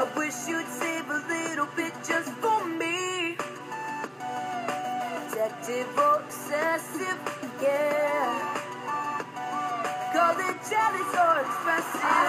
wish you'd save a little bit just for me. Protective or obsessive, yeah. Call it jealous or expressive.